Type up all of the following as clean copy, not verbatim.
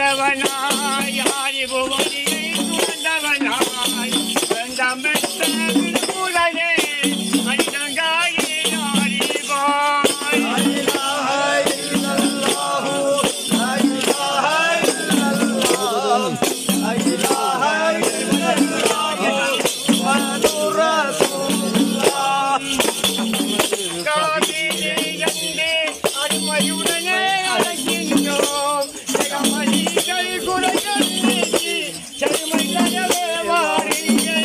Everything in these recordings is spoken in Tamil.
வந்தவனாய் அறிவு ஒளியை துறந்தவனாய் வெந்தம் பெற்ற திருமுறையே மனிதங்காயே அறிவாய் அருமையுடனே அழைக்கின்றோம் ஜெகமணிகள் குறைகள் நீக்கி செழுமை தரவே வாருங்கள்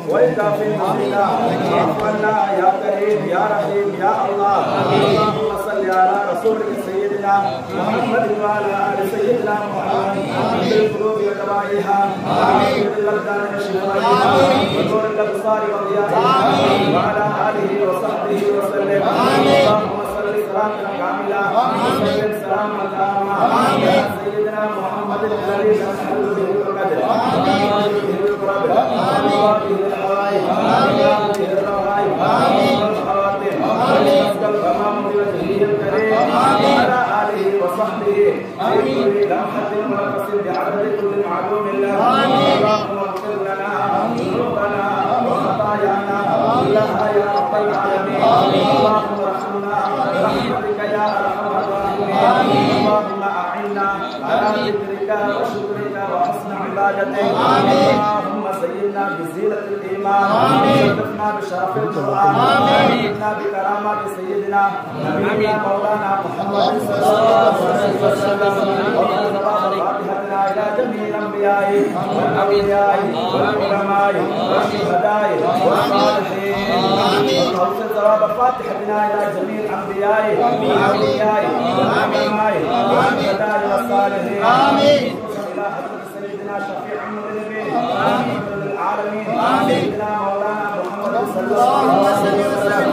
والكافي المسلمين عفونا يا كريم يا رحيم يا الله اللهم صل على رسولك سيدنا محمد وعلى آل سيدنا محمد بالقلوب ودوائها بالأبدان وشفائها ونور الأبصار وضيائها وعلى آله وصحبه وسلم اللهم صل سلاما كاملا وسلم سلاما تاما على سيدنا محمد الذي نسأل به القدر به القرب به الحوائج به الروائج والخواتم ونسأل الغمام بوجهه الكريم وعلى آله وصحبه في كل لمحة ونفس بعدد كل معلوم له اللهم اغفر لنا ذنوبنا وخطايانا كلها يا رب العالمين اللهم ارحمنا برحمتك يا ارحم الراحمين اللهم اعنا على ذكرك وشكرك وحسن عبادتك اللهم زينا بزينة الايمان وشرفنا بشرف القران وزدنا بكرامات سيدنا نبينا مولانا محمد صلى الله عليه وسلم وفاتحتنا الى جميع الانبياء والاولياء والعلماء والشهداء والصالحين وأوصل ثواب فاتحتنا إلى جميع الأنبياء والأولياء والعلماء والشهداء والصالحين إلى حضرة سيدنا شفيع المذنبين العالمين سيدنا مولانا محمد صلى الله عليه وسلم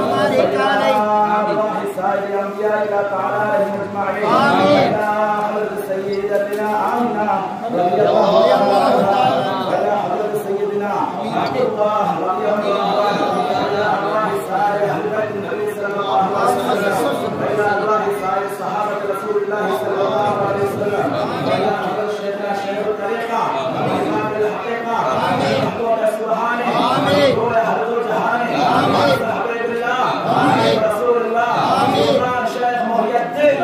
أرواح سائر الأنبياء تعالى عليهم أجمعين إلى حضرة سيدتنا آمنة رضي الله عنها وإلى حضرة سيدنا عبد الله رضي الله عنه وإلى أرواح سائر أهل بيت النبي صلى الله عليه وسلم وإلى أرواح سائر صحابة رسول الله صلى الله عليه وسلم وإلى حضرة شيخنا شيخ الطريقة وإمام الحقيقة محمود السبحاني وإلى حضرة الجهاني حبيب الله رسول الله قرآن شيخ محي الدين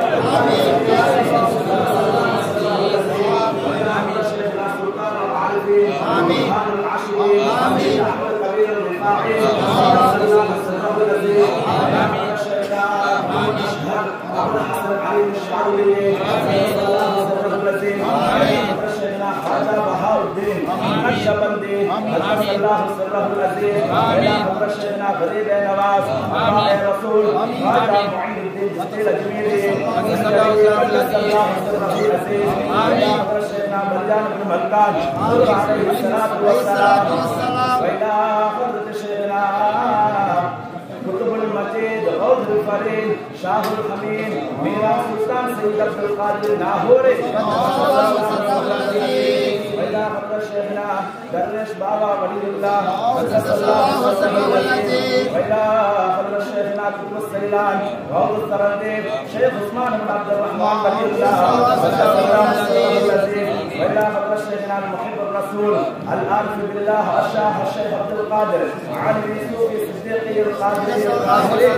آمين العشرين آمين أحمد الكبير الرفاعي صلى الله عليه وسلم آمين الشيخ أشهد أبو الحسن علي الشعبي صلى الله عليه وسلم آمين الشيخ خواجة بهاء الدين النقشبندي قدس الله سره العزيز إلى حضرة الشيخ غريب نواز يا رسول خواجة معين الدين جزيل الجميلي قدس الله سره العزيز إلى حضرة الشيخ مرجان بن ملكان عليه الصلاة والسلام وإلى حضرة شيخنا كتب المجيد غوث الفريد شاه الحميد ميران سلطان سيد عبد القادر الناهوري وإلى حضرة شيخنا درنش بابا ولي الله قدس الله وسلم وإلى حضرة شيخنا كتب السيلان غوث السرنديب شيخ عثمان بن عبد الرحمن ولي الله قدس الله وسلم وإلى حضرة شيخنا المحب الرسول العارف بالله الشاه الشيخ عبد القادر علي اليوسفي الصديقي القادري القاهري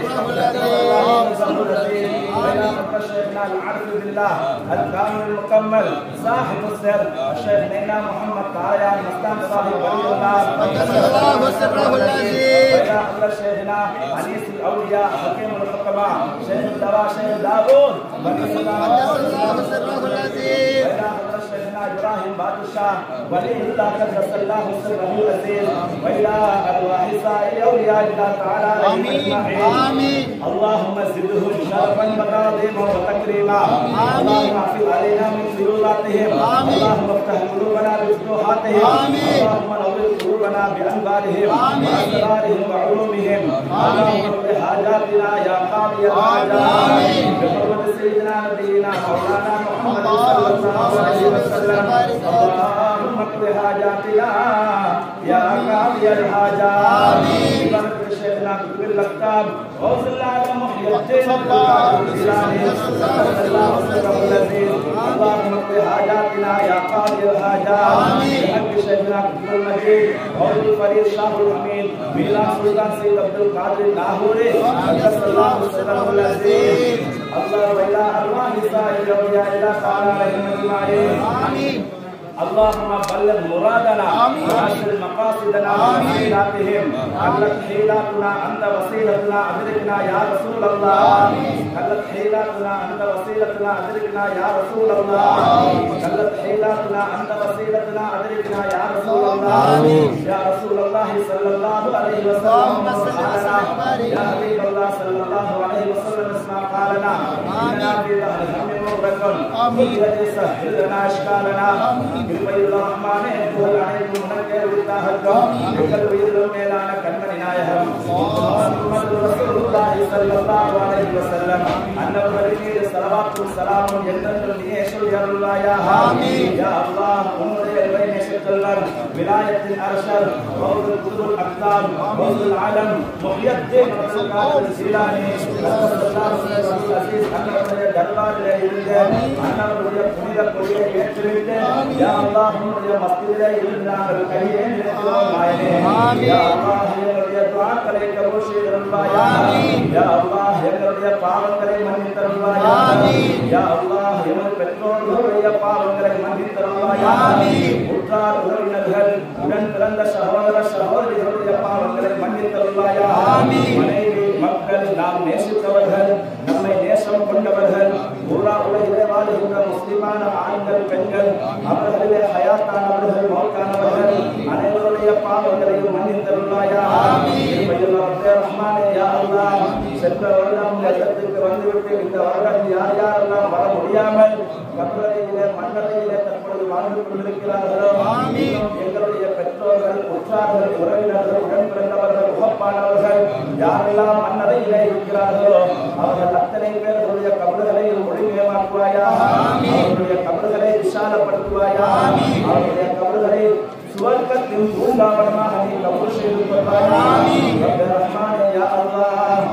وإلى حضرة شيخنا العارف بالله الكامل المكمل صاحب السر الشيخ نينا محمد تعالى المستان صاحب ولي الله قدس الله سره العزيز وإلى حضرة شيخنا أنيس الأولياء حكيم الحكماء شيخ الدواء شيخ داوود قدس الله سره العزيز وإلى حضرة شيخنا إبراهيم بادشاه ولي الله قدس الله سره العزيز وإلى أرواح سائر أولياء الله تعالى آمين اللهم زدهم شرفا وتعظيما وتكريما اللهم اغفر علينا من فيوضاتهم اللهم افتح قلوبنا بفتوحاتهم اللهم نور قلوبنا بأنوارهم وأسرارهم وعلومهم اللهم اقض حاجاتنا يا قاضي الحاجات بحرمة سيدنا نبينا مولانا محمد صلى الله عليه وسلم اللهم اقض حاجاتنا يا قاضي الحاجات ببركة شيخنا كتب الأكتاب وصل على محيي الدين اللهم اقض حاجاتنا يا قاضي الحاجات بحق شيخنا كتب المجيد وعلي الفريد شاه الحميد ميلان سلطان سيد عبد القادر الناهوري قدس الله سره العزيز الله وإلى أرواح سائر أولياء الله تعالى عليهم أجمعين آمين اللهم بلغ مرادنا وأسر مقاصدنا وحيلاتهم قلت حيلاتنا أنت وسيلتنا أدركنا يا رسول الله قلت حيلاتنا أنت وسيلتنا أدركنا يا رسول الله قلت حيلاتنا أنت وسيلتنا أدركنا يا رسول الله يا رسول الله صلى الله عليه وسلم يا حبيب الله صلى الله عليه وسلم اسمع قالنا إننا في ظهر هم مبركون يسهل لنا أشكالنا بالبيت الرحمن يقول عليكم منكر وتاهكم يقول يدلون ميلانا كنمنا يهم محمد رسول الله صلى الله عليه وسلم أن الغريب صلوات والسلام يندل ليشل يا الله يا الله أمر البين شكلر ولاية الأرشد ووض القدر الأقدام ووض العالم محيي الدين رسول الله الزيلاني صلى الله عليه وسلم أن الرجل دربار لا يريد أن الرجل كنيد كنيد يكتريد يا الله الرجل مسجد لا يريد أن الكريم يا الله الرجل دعاء كريم كروشي الله يا الله الرجل பாவ கரை மன்னித்து தருவாயா யா அல்லாஹ் எமது பெற்றோர்களுடைய பாவங்களை மன்னித்து தருவாயா உற்றார் உறவினர்கள் உடன் பிறந்த சகோதர சகோதரிகளுடைய பாவங்களை மன்னித்து தருவாயா மனைவி மக்கள் நாம் நேசித்தவர்கள் நம்மை நேசம் கொண்டவர்கள் உலகிலே வாழ்கின்ற முஸ்லிமான ஆண்கள் பெண்கள் அவர்களிலே ஹயாத்தானவர்கள் மௌத்தானவர்கள் அனைவருடைய பாவங்களையும் மன்னித்து தருவாயா ரஹ்மானே யா அல்லாஹ் சென்ற வருடம் இடத்துக்கு வந்துவிட்டு இந்த வருடம் யார் யாரெல்லாம் வர முடியாமல் கப்பலையிலே மண்ணறையிலே தற்பொழுது வாழ்ந்து கொண்டிருக்கிறார்களோ எங்களுடைய பெற்றோர்கள் உற்றார்கள் உறவினர்கள் உடன் பிறந்தவர்கள் உகப்பானவர்கள் யாரெல்லாம் மண்ணறையிலே இருக்கிறார்களோ அவர்கள் அத்தனை பேர்களுடைய கபறுகளை ஒளிமயமாக்குவாயா அவர்களுடைய கபறுகளை விசாலப்படுத்துவாயா அவர்களுடைய கபறுகளை சுவர்க்கத்தின் பூங்காவனமாக நீ கபூர் செய்து கொள்வாயா ரஹ்மானே யா அல்லாஹ்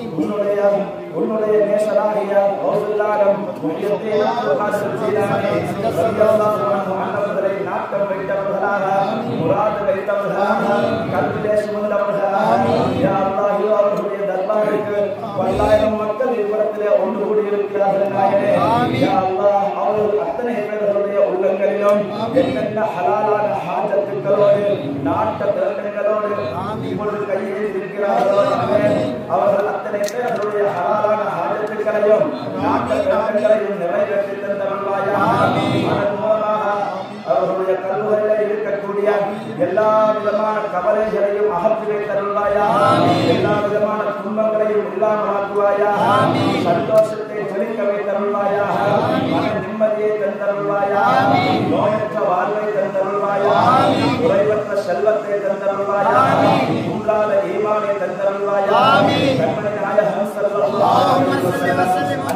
உன்னுடைய நேசராகிய கௌசுல்லாஹம் முஹியத்தீன் அப்துல் ஜீலானி ரலியல்லாஹு அன்ஹு அன்னவர்களை நாட்டம் வைத்தவர்களாக முராது வைத்தவர்களாக கல்விலே சுமந்தவர்களாக யா அல்லாஹ் அவர்களுடைய தர்பாருக்கு பல்லாயிரம் மக்கள் இவ்விடத்திலே ஒன்று கூடியிருக்கிறார்கள் நாயனே யா அல்லாஹ் அவர்கள் அத்தனை பேர்களுடைய உள்ளங்களிலும் என்னென்ன ஹலாலான ஹாஜத்துக்களோடு நாட்ட திறன்களோடு இப்பொழுது கையில் இருக்கிறார்களோ அவர்கள் அத்தனை பேர்களுடைய ஹலாலான ஹாஜத்துக்களையும் நாட்ட திறன்களையும் நிறைவேற்றி தந்தருள்வாயா அதன் மூலமாக அவர்களுடைய கல்விகளில் இருக்கக்கூடிய எல்லா விதமான கவலைகளையும் அகற்றி வைத்தருள்வாயா எல்லா விதமான துன்பங்களையும் இல்லாமலாக்குவாயா சந்தோஷத்தை செழிக்க வைத்தருள்வாயா மன நிம்மதியை தந்தருள்வாயா நோயற்ற வாழ்வை தந்தருள்வாயா குறைவற்ற செல்வத்தை தந்தருள்வாயா உள்ளாத ஈமானை தந்தருள்வாயா கண்மணி நாயகம் ஸல்லல்லாஹு அலைஹி வஸல்லம்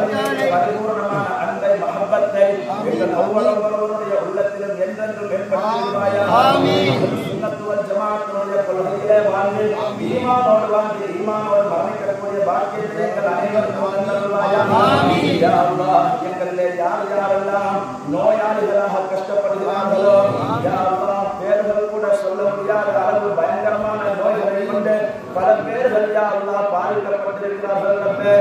பரிபூர்ணமான அன்பை மஹப்பத்தை எங்கள் ஒவ்வொருவருடைய உள்ளத்திலும் என்றென்றும் ஏற்படுத்துவாயா சுன்னத்து வல் ஜமாஅத்துடைய கொள்கையிலே வாழ்ந்து ஈமானோடு வாழ்ந்து ஈமானோடு மரணிக்கக்கூடிய பாக்கியத்தை எங்கள் அனைவருக்கும் தந்தருள்வாயா யா அல்லாஹ் எங்களிலே யார் யாரெல்லாம் நோயாளிகளாக கஷ்டப்படுகிறார்களோ யா அல்லாஹ் பேர்கள் கூட சொல்ல முடியாத அளவு பயங்கரமான நோய்களை கொண்டு பல பேர்கள் யா அல்லாஹ் பாதிக்கப்பட்டிருக்கிறார்கள்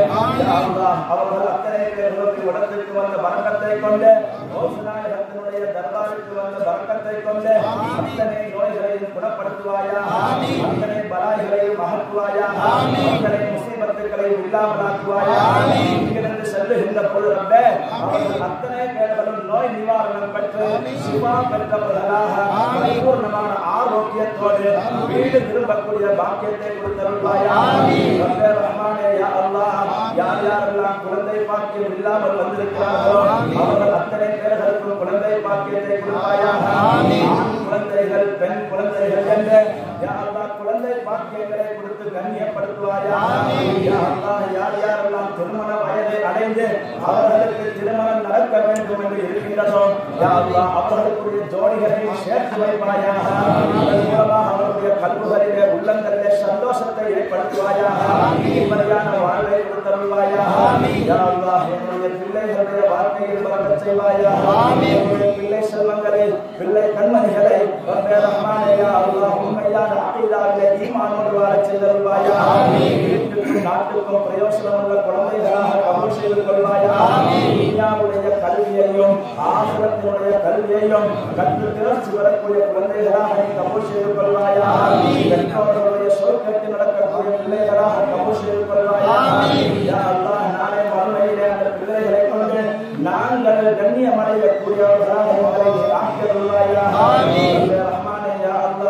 யா அல்லாஹ் அவர்கள் அத்தனை பேர்களுக்கு இடத்திற்கு வந்த பரக்கத்தை கொண்டு ஓசுநாயகத்தினுடைய தர்பாருக்கு வந்த பரக்கத்தை கொண்டு அத்தனை நோய்களையும் குணப்படுத்துவாயா அத்தனை பலாய்களையும் அகற்றுவாயா அத்தனை முசீபத்துக்களையும் இல்லாமலாக்குவாயா இங்கிருந்து செல்லுகின்ற பொழுது ரப்பே அவர்கள் அத்தனை பேர்களும் நோய் நிவாரணம் பெற்று சிவா பெற்றவர்களாக பரிபூர்ணமான ஆரோக்கியத்தோடு வீடு திரும்பக்கூடிய பாக்கியத்தை கொடுத்தருள்வாயா ரப்பே ரஹ்மானே யா அல்லாஹ் யார் யாரெல்லாம் குழந்தை பாக்கியம் இல்லாமல் வந்திருக்கிறார்களோ அவர்கள் அத்தனை பேர்களுக்கும் குழந்தை பாக்கியத்தை கொடுப்பாயா ஆண் குழந்தைகள் பெண் குழந்தைகள் என்று யா அல்லாஹ் குழந்தை பாக்கியங்களை கொடுத்து கண்ணியப்படுத்துவாயா யா அல்லாஹ் யார் யாரெல்லாம் திருமண வயதை அடைந்து அவர்களுக்கு திருமணம் நடக்க வேண்டும் என்று இருக்கின்றதோ யா அல்லாஹ் அவர்களுக்குரிய ஜோடிகளை சேர்த்து வைப்பாயா அதன் மூலமாக அவருடைய கல்விகளிலே உள்ளங்களிலே சந்தோஷத்தை ஏற்படுத்துவாயா நிம்மதியான வாழ்வை கொடுத்தருள்வாயா யா அல்லாஹ் என்னுடைய பிள்ளைகளுடைய வாழ்க்கையில் பறக்கச் செய்வாயா என்னுடைய பிள்ளை செல்வங்களை பிள்ளை கண்மணிகளை ரப்பே ரஹ்மானே யா அல்லாஹ் உண்மையான அகீதாவிலே ஈமானோடு வாழச் செய்தருள்வாயா வீட்டுக்கும் நாட்டுக்கும் பிரயோசனமுள்ள குழந்தைகளாக கபூல் செய்து கொள்வாயா துன்யாவுடைய கல்வியையும் ஆகிரத்தினுடைய கல்வியையும் கற்று திறச்சு வரக்கூடிய குழந்தைகளாக நீ கபூல் செய்து கொள்வாயா பெற்றோர்களுடைய சொர்க்கத்தில் நடக்கக்கூடிய பிள்ளைகளாக கபூல் செய்து கொள்வாயா யா அல்லாஹ் நாளை மறுமையிலே அந்த பிள்ளைகளை கொண்டு நாங்கள் கண்ணியமடையக்கூடியவர்களாக எங்களை ஆக்கியருள்வாயா ரஹ்மானே யா அல்லாஹ்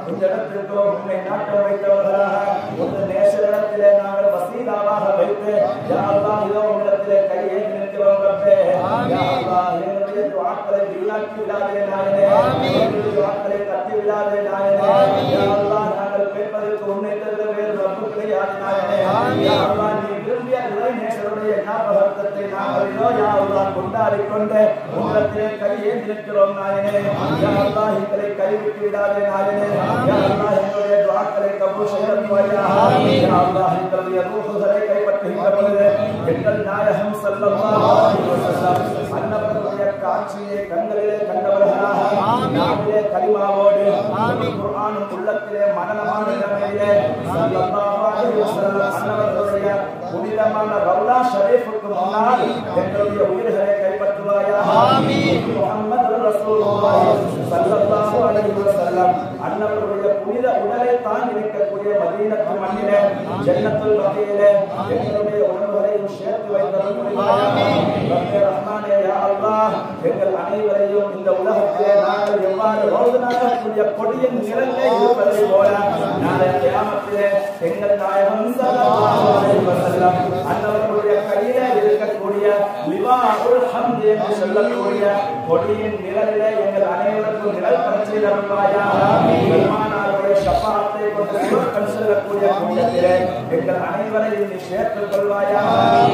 இந்த இடத்திற்கு உன்னை நாட்டம் வைத்தவர்களாக உன் நேசரிடத்திலே நாங்கள் வசீலாவாக வைத்து யா அல்லாஹ் இதோ உன்னிடத்திலே கையேந்தி நிற்கிறோம் ரப்பே. யா அல்லாஹ் எங்களுடைய துஆக்களை வீணாக்கி விடாதே நாயனே. எங்களுடைய துஆக்களை தட்டி விடாதே நாயனே. யா அல்லாஹ் நாங்கள் கேட்பதற்கு உன்னை தவிர வேறு ரப்பு கிடையாது நாயனே. யா அல்லாஹ் நீ விரும்பிய இறை நேசருடைய ஞாபகத்தை நாங்கள் இதோ யா அல்லாஹ் கொண்டாடிக் கொண்டு உன்னிடத்திலே கையேந்தி நிற்கிறோம் நாயனே. யா அல்லாஹ் எங்களை கைவிட்டு விடாதே நாயனே. யா அல்லாஹ் எங்களுடைய துஆக்களை கபூல் செய்வாயாக. யா அல்லாஹ் எங்களுடைய ரூஹுகளை கைப்பற்றுகின்ற பொழுது எங்கள் நாயகம் ஸல்லல்லாஹு அலைஹி வஸல்லம் அன்னவர்களுடைய காட்சியை கண்களிலே கண்டவர்களாக நாவிலே கலிமாவோடு குர்ஆனும் உள்ளத்திலே மனனமான நிலையிலே ஸல்லல்லாஹு அலைஹி வஸல்லம் அன்னவர்களுடைய புனிதமான ரவுலா ஷரீஃபுக்கு முன்னால் எங்களுடைய உயிர்களை கைப்பற்றுவாயாக. ஆமீன். முஹம்மது ரசூலுல்லாஹி ஸல்லல்லாஹு அலைஹி வஸல்லம் அன்னவர்களுடைய புனித உடலை தாங்கி நிற்கக்கூடிய மதீனத்து மண்ணிலே ஜன்னத்துல் பகீயிலே எங்களுடைய உடல்களையும் சேர்த்து வைத்தருள்வாயாக. ரப்பே ரஹ்மானே யா அல்லாஹ் எங்கள் அனைவரையும் இந்த உலகத்திலே நாங்கள் எவ்வாறு ரோதனாகக்கூடிய கொடியின் நிழலிலே இருப்பதை போல நாளை கியாமத்திலே எங்கள் நாயகம் ஸல்லல்லாஹு அலைஹி வஸல்லம் அன்னவர்களுடைய கையிலே இருக்கக்கூடிய லிவாஉல் ஹம்த் என்று சொல்லக்கூடிய கொடியின் நிழலிலே எங்கள் அனைவருக்கும் நிழல் பரச்சி தருள்வாயாக. பெருமானாருடைய ஷஃபாஅத்தை கொண்டு சுவர்க்கம் செல்லக்கூடிய கூட்டத்திலே எங்கள் அனைவரையும் நீ சேர்த்துக் கொள்வாயாக.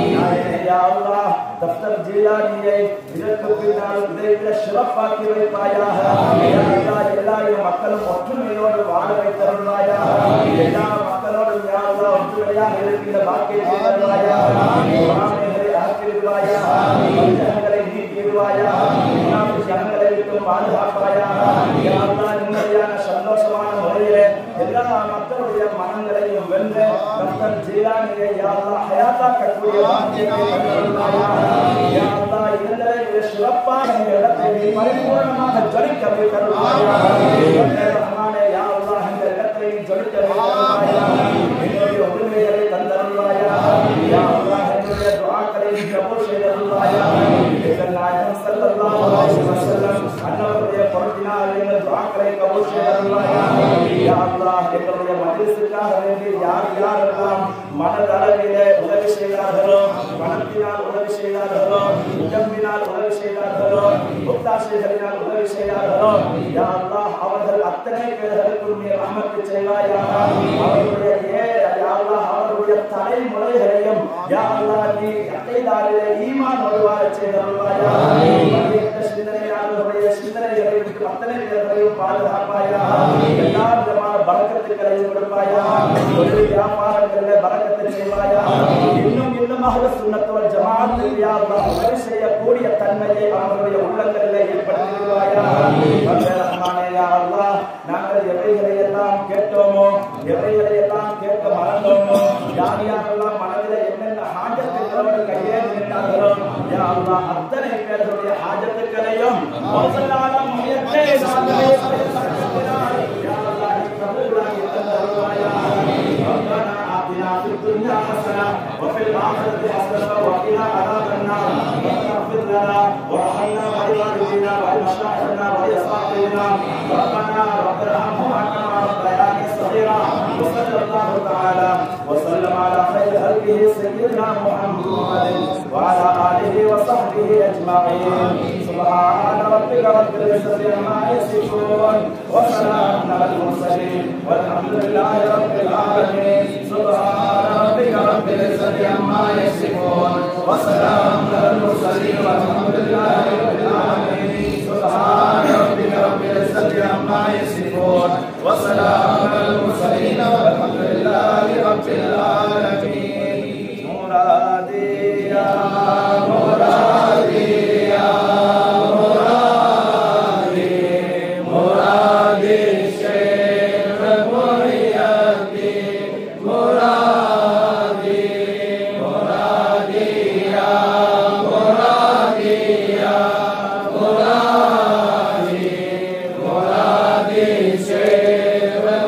யா அல்லாஹ் தஃப்தர் ஜீலானியை இதற்கு பின்னால் இதைவிட சிறப்பாக்கி வைப்பாயாக. எல்லா மக்களும் ஒற்றுமையோடு வாழ வைத்தருள்வாயாக. எல்லா மக்களோடும் யா அல்லாஹ் ஒற்றுமையாக இருக்கின்ற பாக்கியத்தை தருவாயாக. குர்ஆனை ஆக்கிடுவாயாக. பஞ்சங்களை நீக்கிடுவாயாக. ஜனங்களை விட்டு பாதுகாப்பாயாக. யா அல்லாஹ் நிம்மதியான சந்தோஷமான முறையிலே எல்லா மக்களுடைய மனங்களையும் வென்று தஃப்தர் ஜீலானியை யா அல்லாஹ் ஹயாத்தாக்கக்கூடிய பாக்கியத்தை தருவாயாக. யா அல்லாஹ் இதனை சிறப்பாக இந்த இடத்தை பரிபூர்ணமாக ஜொலிக்க வைத்தருள்வாயாக. ரஹ்மானே யா அல்லாஹ் இந்த இடத்தை ஜொலிக்க வைத்தருள்வாயாக. என்னுடைய உரிமைகளை தந்தருள்வாயாக. யா அல்லாஹ் என்னுடைய துஆக்களை கபூல் செய்தருள்வாயாக. எங்கள் நாயகம் ஸல்லல்லாஹு அலைஹி வஸல்லம் அன்னவருடைய பொருட்டினால் எங்கள் துஆக்களை கபூல் செய்தருள்வாயாக. யா அல்லாஹ் எங்களுடைய மஜ்லிஸுக்காக வேண்டி யாரெல்லாம் மனதளவிலே உதவி செய்தார்களோ, பணத்தினால் உதவி செய்தார்களோ, உடம்பினால் உதவி செய்தார்களோ, முத்தாசைகளினால் உதவி செய்தார்களோ, யா அல்லாஹ் அவர்கள் அத்தனை பேர்களுக்கும் நீ ரஹ்மத் செய்வாயாக. அவர்களுடைய யா அல்லாஹ் அவர்களுடைய தலைமுறைகளையும் யா அல்லாஹ் நீ அகைதாரிலே ஈமான் வருவார செய்தருள்வாயாக. சிந்தனையாளர்களுடைய சிந்தனைகளை விட்டு அத்தனை பேர்களையும் பாதுகாப்பாயாக. எல்லா விதமான பரக்கத்துக்களையும் கொடுப்பாயாக. தொழில் வியாபாரங்களிலே பரக்கத்தை செய்வாயாக. இன்னும் இன்னுமாக சுன்னத் வல் ஜமாஅத்தில் யா அல்லாஹ் உதவி செய்யக்கூடிய தன்மையை அவர்களுடைய உள்ளங்களிலே ஏற்படுத்திடுவாயாக. ரப்பே ரஹ்மானே யா அல்லாஹ் நாங்கள் எவைகளை எல்லாம் கேட்டோமோ, எவைகளை எல்லாம் கேட்க மறந்தோமோ, யார் யாரெல்லாம் மனதிலே என்னென்ன ஹாஜத்துக்களோடு கையேந்தி நின்றார்களோ யா அல்லாஹ் அத்தனை பேர்களுடைய ஹாஜத்துக்களையும் மௌசலாலம் முயற்சே நாங்களே பரக்கத்தினால் யா அல்லாஹ் நீ கபூலாக்கி தருவாயாக. ரப்பனா ஆத்தினா ஃபித் துன்யா ஹஸனா வ ஃபில் ஆখিরাতি ஹஸனா வ கினா அஸாபன்னார். ரப்பனா லனா வர்ஹம்னா வலிவாலிதினா வலிமஷாயிخنا வலிஅஸ்ஹாபினா. ரப்பனா ரப்பர்ஹம்ஹுமா கமா ரப்பயானி ஸகீரா. வஸல்லல்லாஹு தஆலா வஸல்லம் அலா கைரி ஹல்கிஹி சய்யிதினா முஹம்மதின் வஅலா ஆலிஹி வஸஹ்பிஹி அஜ்மஈன். சுப்ஹான ரப்பிக ரப்பில் இஸ்ஸத்தி அம்மா யசிஃபூன் வ ஸலாமுன் அலல் முர்ஸலீன் வல்ஹம்துலில்லாஹி ரப்பில் ஆலமீன். சுப்ஹான ரப்பிக ரப்பில் இஸ்ஸத்தி அம்மா யசிஃபூன் வ ஸலாமுன் அலல் முர்ஸலீன் வல்ஹம்துலில்லாஹி ரப்பில் ஆலமீன். சுப்ஹான ரப்பிக ரப்பில் இஸ்ஸத்தி அம்மா யசிஃபூன் வ ஸலாமுன் அலல் முர்ஸலீன் வல்ஹம்துலில்லாஹி ரப்பில் ஆலமீன். முராதியா முராதியா Share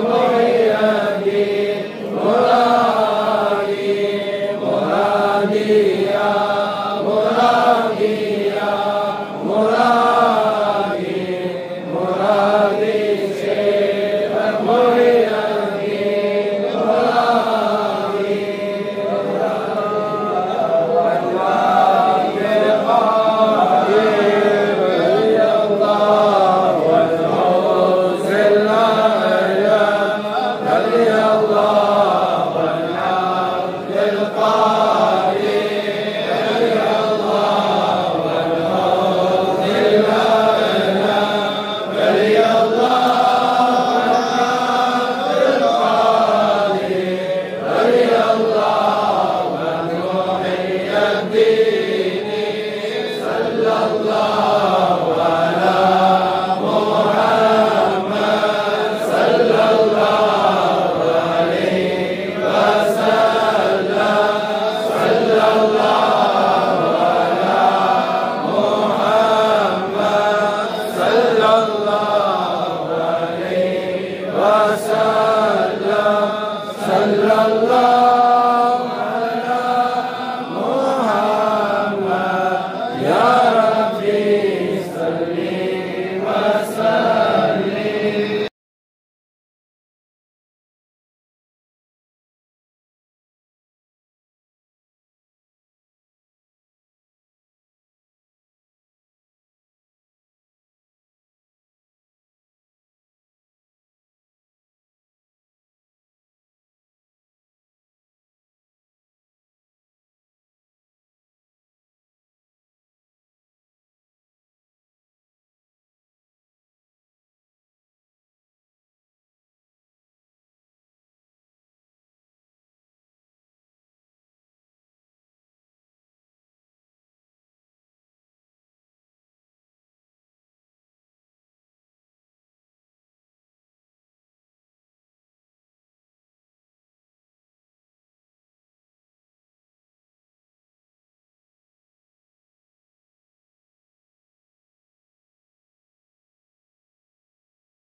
Allah